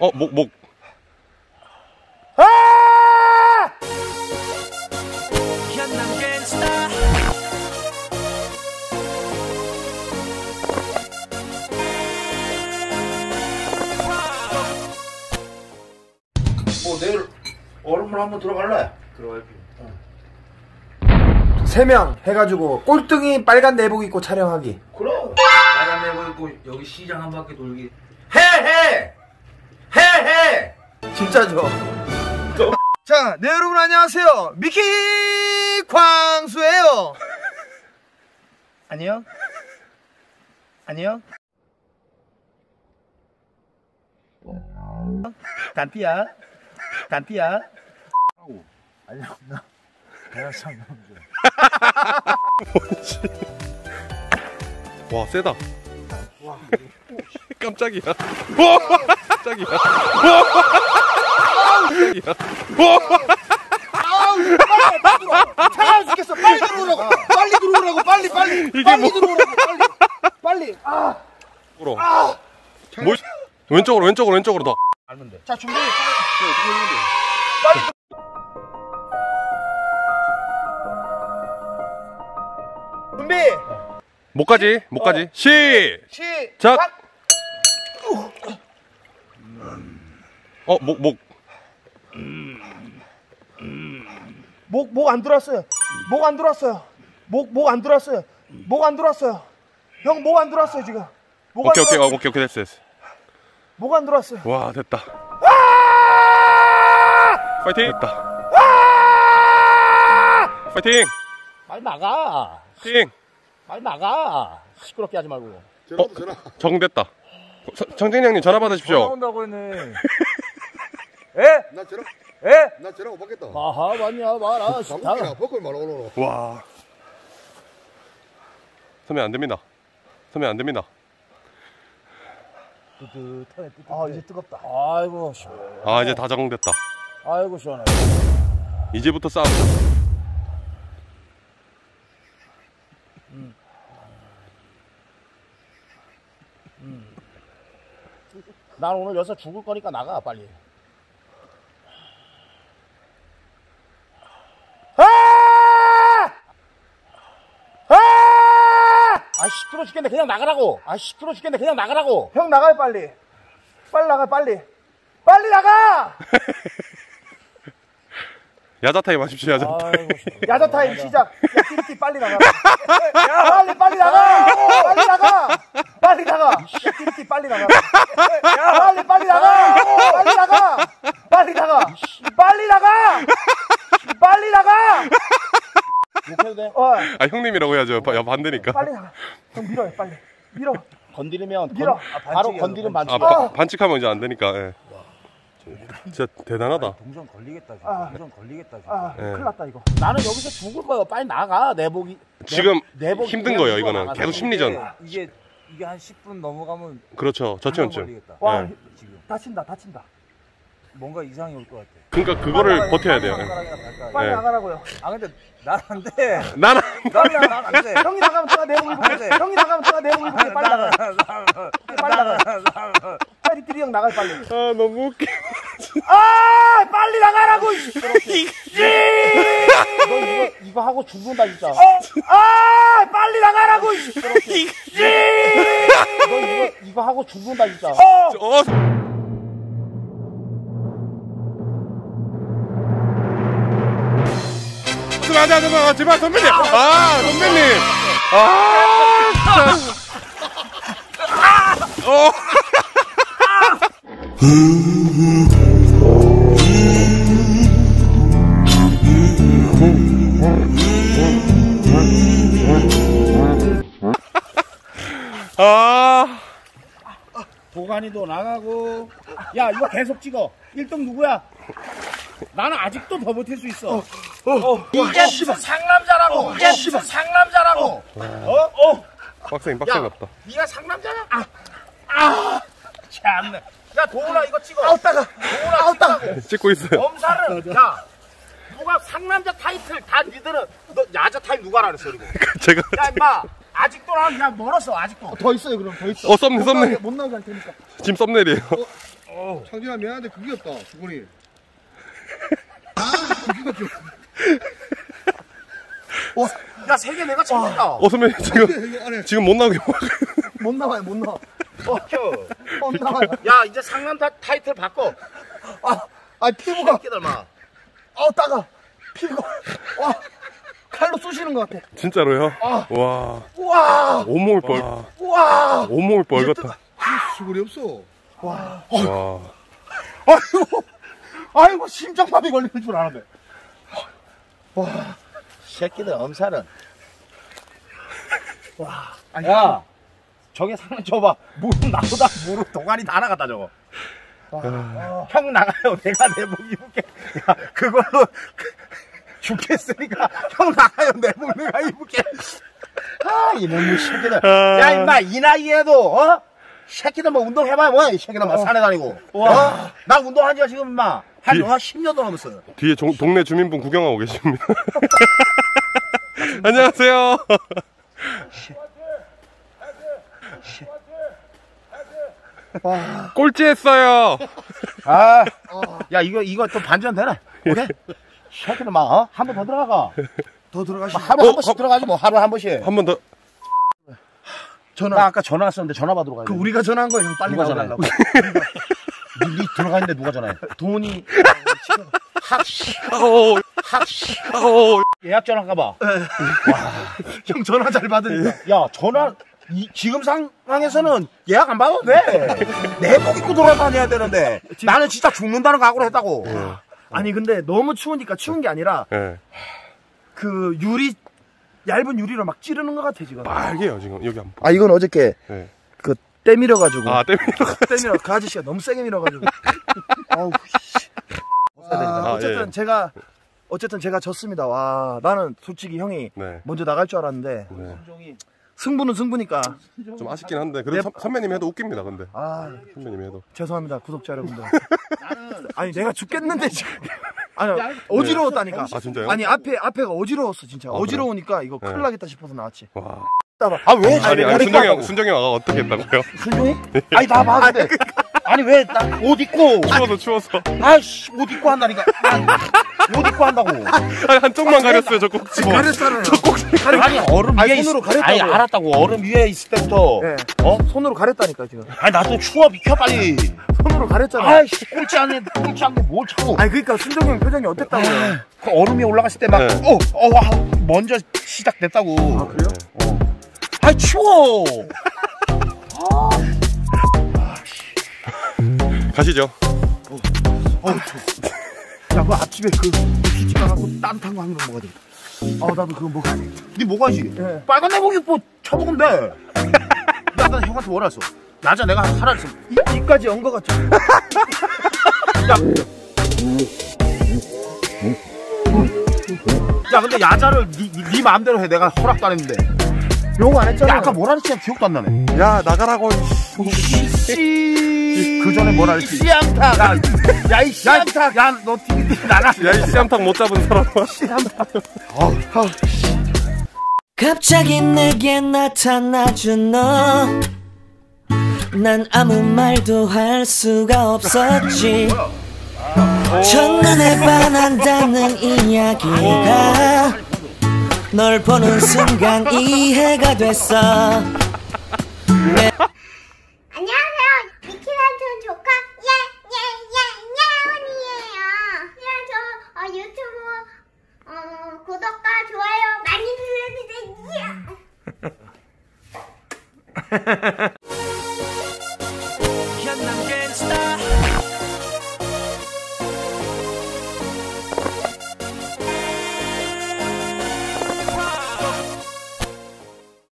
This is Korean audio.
목. 아! 뭐 내일 얼음물 한번 들어갈래? 들어갈게. 3명 해가지고 꼴등이 빨간 내복 입고 촬영하기. 그럼 빨간 내고 있고 여기 시장 한 바퀴 돌기. 해! 진짜죠? 자, 네 여러분 안녕하세요. 미키 광수예요. 안녕. 단피야. 안녕 나 대화상 남자. 뭔지. 와 세다. 와 깜짝이야. 깜짝이야. 차가워 죽겠어. 빨리 들어오라고. 빨리. 이게 뭐? 들어오라고. 빨리. 뭐 왼쪽으로 더. 알면 돼. 자, 준비. 어떻게 했는데? 준비. 목까지. 시작. 목 안 들어왔어요. 목 안 들어왔어요. 형, 목 안 들어왔어요, 지금. 오케이 됐어. 목 안 들어왔어요. 와 됐다. 파이팅. 됐다. 파이팅. 빨리 나가. 파이팅. 빨리 나가. 시끄럽게 하지 말고. 전화. 정됐다. 정진영님 전화 받으십시오. 나온다고 했네. 에? 나 저랑 에? 나 저랑 못 받겠다. 아하 맞냐 말아. 방귀나 벗걸 말아 오늘. 와. 선배 안 됩니다. 아, 이제 뜨겁다. 아이고 아 이제 다 적응됐다. 아이고 시원해. 이제부터 싸우자. 난 오늘 여기서 죽을 거니까 나가 빨리. 아 시끄러 죽겠네. 그냥 나가라고. 형 나가요, 빨리. 빨리 나가! 야자 타임 하십시오. 야자 타임. 아이고 야자 타임 시작. 야, 띠리띠 빨리 나가. 야, 빨리 나가! 야, 띠리띠 빨리 나가. 빨리 나가! 못해도 돼. 아 형님이라고 해야죠. 반대니까. 빨리 나가. 형 밀어요, 빨리. 밀어. 건드리면 밀어. 바로 건드리면 반칙. 반칙하면 이제 안 되니까. 예. 진짜 대단하다. 동전 걸리겠다. 예. 큰일 났다, 이거. 나는 여기서 죽을 거야. 빨리 나가. 내복이. 지금 내복 힘든 거예요. 입고 이거는 나가서. 계속 심리전. 이게 한 10분 넘어가면 그렇죠. 저체온증. 와, 예. 지금 다친다. 뭔가 이상이 올 것 같아. 그러니까 그거를 버텨야 돼요. 예. 빨리 네. 나가라고요. 아 근데 난 안 돼. 나는 난 안 돼. 형이 나가면 제가 내복 입을게. 빨리 나가. 띠리띠리 형 나가요, 빨리. 아 너무 웃겨. 빨리 나가라고! 너 이거 하고 죽는다 진짜. 빨리 나가라고! 너 이거 하고 죽는다 진짜. 제발 선배님. 선배님. 도가니도 나가고. 야 이거 계속 찍어. 1등 누구야? 나는 아직도 더 못할 수 있어. 이게 무슨 상남자라고. 빡세긴 빡세겠다. 네가 상남자냐? 참네. 야 도훈아 이거 찍어. 찍고 있어요. 검사를. 야 누가 상남자 타이틀 다 니들은 너 야자 타임 누가 알았어 그리고. 제가 야 임마 아직도 나는 그냥 멀었어 아직도. 더 있어요, 그럼 더 있어. 썸네일. 못 나오게 할 테니까. 지금 썸네일이에요. 창진아 미안한데 그게 없다 수건이. 야, 3개 내가 챙겼다. 선배님 지금 못 나오게 못 나와요, 못 나와. 못 나와요. 야, 이제 상남 타이틀 바꿔. 피부가. 끼들마. 따가. 피부가. 와, 칼로 쑤시는 것 같아. 진짜로요? 와 우와. 온몸이 뻘 우와. 온몸이 뻘겋다. 수건이 없어. 와 아이고, 심장마비 걸리는 줄 알았네. 새끼들 엄살은. 야, 저게 상남 줘봐. 무릎 나보다 무릎 동안이 다 나갔다, 저거. 형 나가요. 내가 내복 입을게. 야, 그걸로 죽겠으니까 형 나가요. 내복 내가 입을게. 이놈의 새끼들. 야, 임마, 이 나이에도, 새끼들 뭐 운동해봐야 뭐야, 이 새끼들 막 산에 다니고. 나 운동한 지가 지금 임마, 한 10년도 넘었어요. 뒤에 동네 주민분 구경하고 계십니다. 안녕하세요. 꼴찌했어요. 야, 이거 또 반전 되나? 오케이? 새끼들 막, 한 번 더 들어가가. 더 들어가시죠. 하루 한 번씩 들어가지 뭐, 하루에 한 번씩. 한 번 더. 나 아까 전화 왔었는데 전화 받으러 가야 돼. 우리가 전화한 거예요, 형. 빨리 누가 나오려고. 니 들어가 있는데 누가 전화해? 돈이. 예약 전화 가봐. 형 전화 잘 받으니까. 야, 전화, 지금 상황에서는 예약 안 받아도 돼. 내복 입고 돌아다녀야 되는데. 나는 진짜 죽는다는 각오로 했다고. 아니, 근데 너무 추우니까 추운 게 아니라, 네. 그 얇은 유리로 막 찌르는 것 같아, 지금. 빨개요 지금 여기 한번. 이건 어저께, 네. 때밀어가지고. 때문에. 그 아저씨가 너무 세게 밀어가지고. 어쨌든 제가 졌습니다. 와, 나는 솔직히 형이 네. 먼저 나갈 줄 알았는데. 네. 승부는 승부니까. 좀 아쉽긴 한데 그래도 선배님 해도 웃깁니다 근데. 선배님 해도. 죄송합니다, 구독자 여러분들. 아니, 내가 죽겠는데, 지금. 아니, 어지러웠다니까. 진짜요? 아니, 앞에가 어지러웠어, 진짜. 그래요? 어지러우니까 이거 네. 큰일 나겠다 싶어서 나왔지. 와. 왜? 아니 순정이 형아가 어떻게 했다고요? 순종이? 아니, 나 봤는데. 아니, 왜, 나 옷 입고. 추워서. 아이씨, 옷 입고 한다니까. 옷 입고 한다고. 아니 한쪽만 가렸어요 저 꼭지. 가렸잖아요. 아니, 얼음 위에 손으로 가렸다고. 아니, 알았다고. 얼음 위에 있을 때부터. 네. 손으로 가렸다니까, 지금. 아니, 나 또 추워. 비켜, 빨리. 손으로 가렸잖아. 아이씨, 꼴찌 안 해. 뭘 차고. 아니, 그러니까 순정이 형 표정이 어땠다고요? 그 얼음 위에 올라갔을 때 막, 네. 먼저 시작됐다고. 그래요? 아이, 추워. 가시죠. 야, 그 아침에 집 가갖고 따뜻한 거 한 그릇 먹어야 되겠다. 나도 그거 먹어야 돼. 니 뭐가지? 네. 빨간 내복 입고 쳐먹으면 돼. 나 형한테 뭐라 했어? 낮에 내가 하라 했어. 이까지 온 거 같죠? 야, 근데 야자를 니 마음대로 해. 내가 허락도 안 했는데. 욕 안 했잖아. 야, 아까 뭐라 했지? 기억도 안 나네. 야 나가라고. 그 전에 뭐라 했지? 씨암탉. 야, 이 씨암탉. 야, 너 TV 나가. 야이 씨암탉 못 잡은 사람아. 갑자기 내게 나타나준 너. 난 아무 말도 할 수가 없었지. 첫눈에 반한다는 이야기가 널 보는 순간 이해가 됐어. 안녕하세요. 미키란촌 조카 예예예예원이에요. 유튜브 구독과 좋아요 많이 눌러주세요.